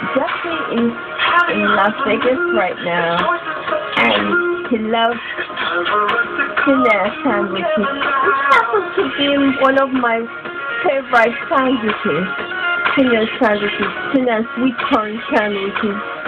Jeffrey is in Las Vegas right now, and he loves tuna sandwiches. It happens to be one of my favorite sandwiches. Tuna sandwiches, tuna sweet corn sandwiches.